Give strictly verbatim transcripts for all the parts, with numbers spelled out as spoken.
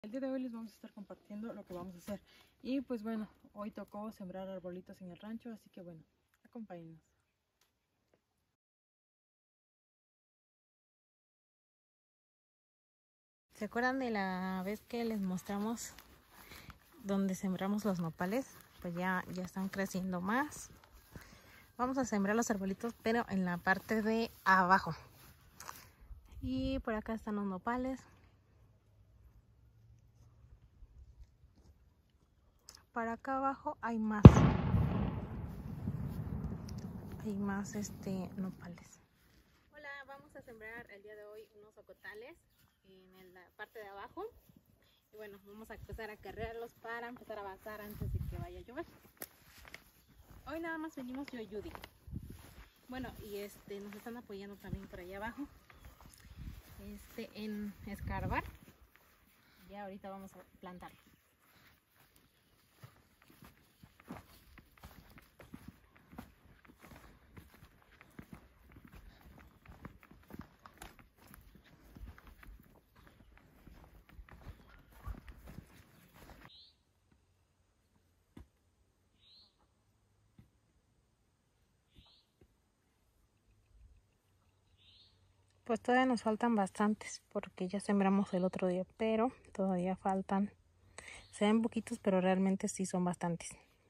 El día de hoy les vamos a estar compartiendo lo que vamos a hacer. Y pues bueno, hoy tocó sembrar arbolitos en el rancho, así que bueno, acompáñenos. ¿Se acuerdan de la vez que les mostramos donde sembramos los nopales? Pues ya, ya están creciendo más. Vamos a sembrar los arbolitos, pero en la parte de abajo. Y por acá están los nopales. Para acá abajo hay más. Hay más este nopales. Hola, vamos a sembrar el día de hoy unos ocotales en la parte de abajo. Y bueno, vamos a empezar a carrearlos para empezar a avanzar antes de que vaya a llover. Hoy nada más venimos yo y Judy. Bueno, y este nos están apoyando también por allá abajo. Este en escarbar. Ya ahorita vamos a plantar. Pues todavía nos faltan bastantes porque ya sembramos el otro día, pero todavía faltan. Se ven poquitos, pero realmente sí son bastantes.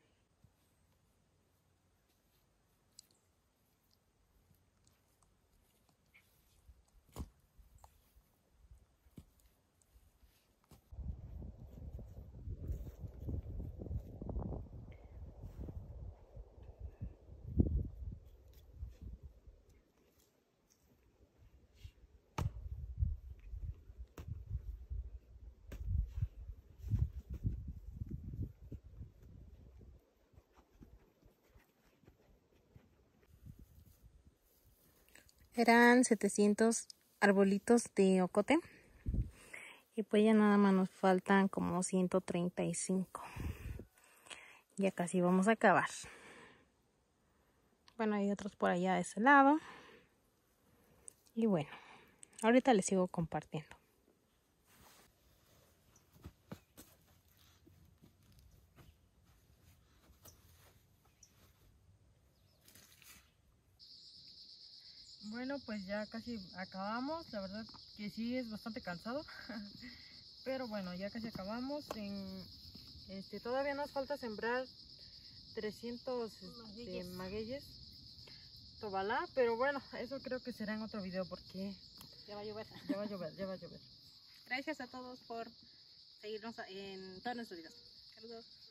Eran setecientos arbolitos de ocote. Y pues ya nada más nos faltan como ciento treinta y cinco. Ya casi vamos a acabar. Bueno, hay otros por allá de ese lado. Y bueno, ahorita les sigo compartiendo. Bueno, pues ya casi acabamos. La verdad que sí es bastante cansado. Pero bueno, ya casi acabamos. En, este, todavía nos falta sembrar trescientos este, magueyes, tobalá, pero bueno, eso creo que será en otro video porque Ya va a llover. ya va a llover, ya va a llover. Gracias a todos por seguirnos en todos nuestros videos. Saludos.